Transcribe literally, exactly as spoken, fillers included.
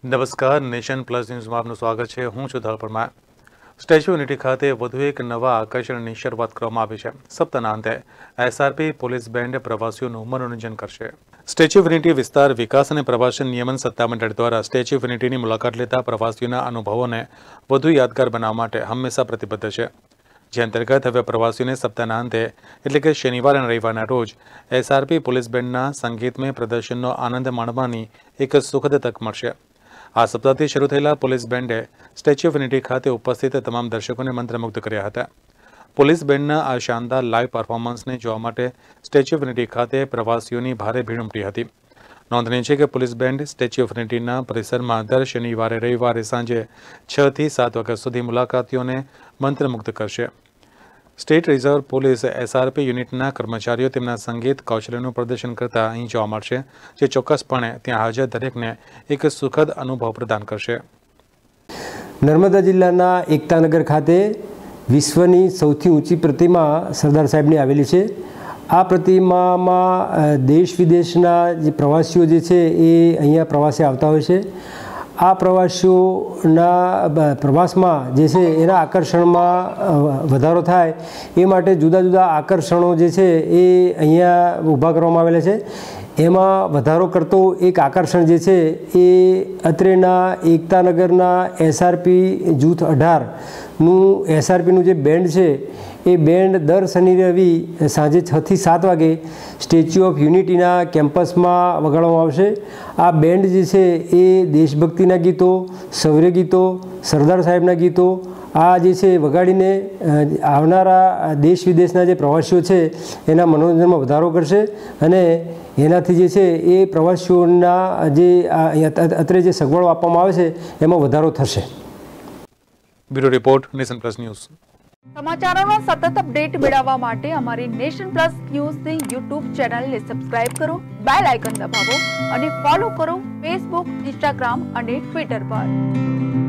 નમસ્કાર, nation plus ન્યૂઝમાં આપનું સ્વાગત છે। હું છું ધળ પરમાર। સ્ટેચ્યુ યુનિટી ખાતે વધુ એક નવા આકર્ષણની શરૂઆત કરવામાં આવી છે। સપ્તાહના અંતે એસઆરપી પોલીસ બેન્ડ પ્રવાસીઓનું મનોરંજન કરશે। સ્ટેચ્યુ યુનિટી વિસ્તાર વિકાસ અને પ્રવાસન નિયમન સત્તામંડળ દ્વારા સ્ટેચ્યુ યુનિટીની મુલાકાત લેતા પ્રવાસીઓના અનુભવોને વધુ યાદગાર બનાવવા માટે હંમેશા પ્રતિબદ્ધ છે। જે અંતર્ગત હવે પ્રવાસીઓને સપ્તાહના અંતે એટલે કે શનિવાર અને રવિવારના રોજ એસઆરપી પોલીસ બેન્ડના સંગીતમય પ્રદર્શનનો આનંદ માણવાની એક સુખદ તક મળશે। આ સપ્તાહથી શરૂ થયેલા પોલીસ બેન્ડે સ્ટેચ્યુ ઓફ યુનિટી ખાતે ઉપસ્થિત તમામ દર્શકોને મંત્રમુગ્ધ કર્યા હતા। પોલીસ બેન્ડના આ શાનદાર લાઇવ પરફોર્મન્સને જોવા માટે સ્ટેચ્યુ ઓફ યુનિટી ખાતે પ્રવાસીઓની ભારે ભીડ ઉમટી હતી। નોંધનીય છે કે પોલીસ બેન્ડ સ્ટેચ્યુ ઓફ યુનિટીના પરિસરમાં દર શનિવારે રવિવારે સાંજે છ થી સાત વાગ્યા સુધી મુલાકાતીઓને મંત્રમુગ્ધ કરશે। સ્ટેટ રિઝર્વ પોલીસ એસઆરપી યુનિટના કર્મચારીઓ તેમના સંગીત કૌશલ્યનું પ્રદર્શન કરતા અહીં જોવા મળશે, જે ચોક્કસપણે ત્યાં હાજર દરેકને એક સુખદ અનુભવ પ્રદાન કરશે। નર્મદા જિલ્લાના એકતાનગર ખાતે વિશ્વની સૌથી ઊંચી પ્રતિમા સરદાર સાહેબની આવેલી છે। આ પ્રતિમામાં દેશ વિદેશના જે પ્રવાસીઓ જે છે એ અહીંયા પ્રવાસે આવતા હોય છે। આ પ્રવાસીઓના પ્રવાસમાં જે છે એના આકર્ષણમાં વધારો થાય એ માટે જુદા જુદા આકર્ષણો જે છે એ અહીંયા ઊભા કરવામાં આવેલા છે। એમાં વધારો કરતો એક આકર્ષણ જે છે એ અત્રેના એકતાનગરના એસઆરપી જૂથ અઢારનું એસઆરપીનું જે બેન્ડ છે એ બેન્ડ દર શનિ રવિ સાંજે છ થી સાત વાગે સ્ટેચ્યુ ઓફ યુનિટીના કેમ્પસમાં વગાડવામાં આવશે। આ બેન્ડ જે છે એ દેશભક્તિના ગીતો, શૌર્ય ગીતો, સરદાર સાહેબના ગીતો આ જે છે વગાડીને આવનારા દેશ વિદેશના જે પ્રવાસીઓ છે એના મનોરંજનમાં વધારો કરશે અને એનાથી જે છે એ પ્રવાસીઓના જે અત્રે જે સગવડો આપવામાં આવે છે એમાં વધારો થશે। Bureau report, nation plus news. સમાચારોનો સતત અપડેટ મેળવવા માટે અમારી નેશન પ્લસ ન્યૂઝની યુટ્યુબ ચેનલને સબસ્ક્રાઇબ કરો, બેલ આઇકન દબાવો અને ફોલો કરો ફેસબુક, ઇન્સ્ટાગ્રામ અને ટ્વિટર પર।